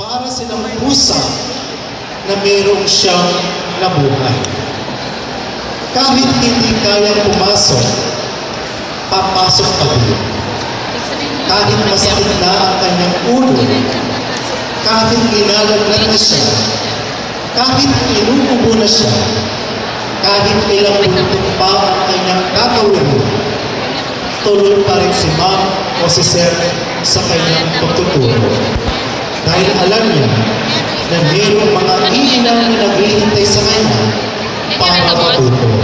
para silang pusa na mayroong siyang nabuhay. Kahit hindi kayang pumasok, papasok pa rin. Kahit masakit na ang kanyang ulo, kahit ginalagnat na siya, kahit inuubo na siya, kahit ilang minuto pa ang kanyang tatawin, tuloy pa rin si Ma'am o si Sir sa kanyang pagtuturo. Dahil alam niya na mayroong mga iinaw na naghihintay sa kanya para matuturo.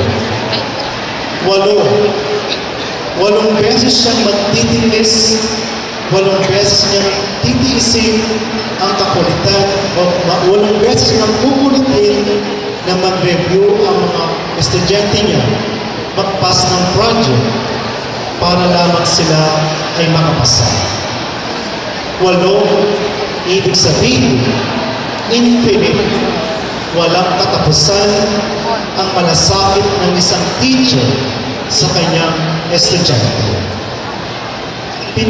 8 beses siyang magtitiis, 8 beses niyang titiisin ang kakulitan, o 8 beses niyang kukulitin na mag-review ang mga estudyante niya, mag-pass ng project para lamang sila ay makapasa. 8, ibig sabihin, infinite, walang katapusan ang malasakit ng isang teacher sa kanyang estudyante. 7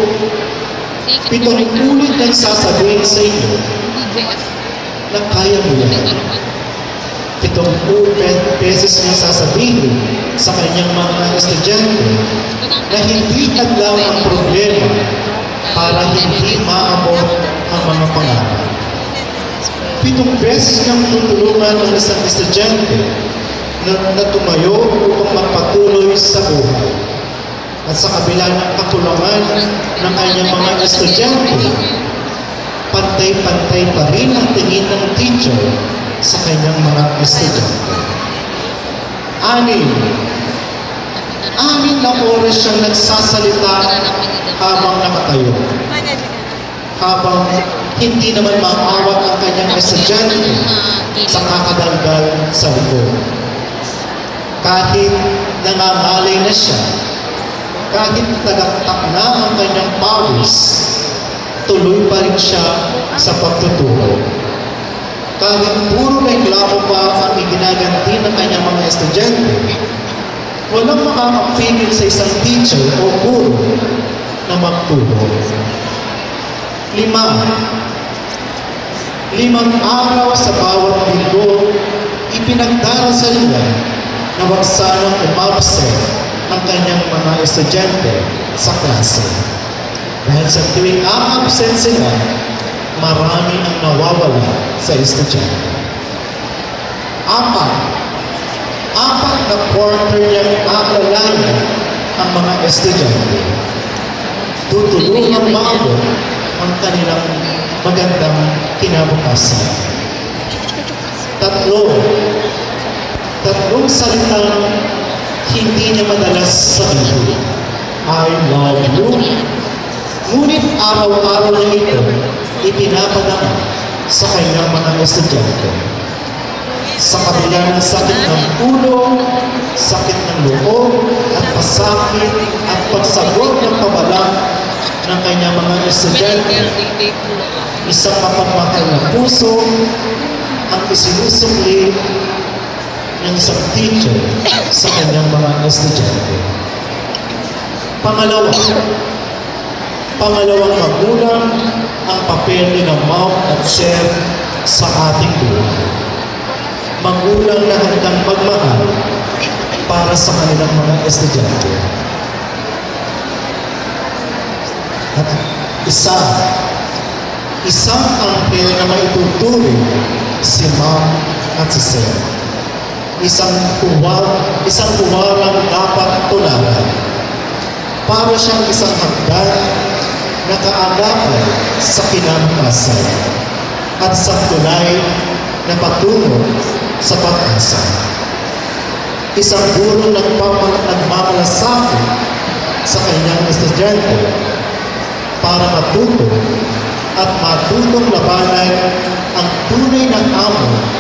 ulit nagsasabihin sa inyo na kaya mo yan. 7 beses niya sasabihin sa kanyang mga estudyante na hindi adlaw ang problema para hindi maabot ang mga pangarap. 7 beses niyang tutulungan ang isang estudyante na tumayo upang magpatuloy sa buhay. At sa kabila ng kakulangan ng kanyang mga estudyante, pantay-pantay pa rin ang tingin ng teacher sa kanyang mga estudyante. 6 na oras siyang nagsasalita habang nakatayo. Habang hindi naman maawat ang kanyang estudyante sa kakadalgal sa likod. Kahit nangangalay na siya, kahit tagaktak na ang kanyang pawis, tuloy pa rin siya sa pagtuturo. Kahit puro reklamo pa ang iginaganti ng kanyang mga estudyante, walang makakapigil sa isang teacher o guro na magturo. 5 araw sa bawat linggo, ipinagdarasal niya na wag sanang umabsent ang kanyang mga estudyante sa klase. Dahil sa tuwing a-absent sila, marami ang nawawala sa estudyante. 4 na quarter niyang aalalayan ang mga estudyante. Tutulungang maabot ang kanilang magandang kinabukasan. 3 salitang hindi niya madalas sabihin. I love you. Ngunit araw-araw niya ito ipinapadama sa kanyang mga estudyante. Sa kabila ng sakit ng ulo, sakit ng loob, at pasakit at pagsagot ng pabala ng kanyang mga estudyante, isang mapagmahal na puso ang isinusukli ng isang teacher sa kanyang mga estudyante. Pangalawang magulang ang papel ni Ma'am at Sir sa ating buhay. Magulang na handang magmahal para sa kanilang mga estudyante. At isang anghel na maituturing si Ma'am at si Sir. Isang puwarang dapat tularan. Para siyang isang hagdan na kaagapan sa kinabukasan at sa tulay na patungo sa pag-asa. Isang gurong nagmamalasakit sa kanyang estudyante para matuto at matutong labanan ang tunay ng amo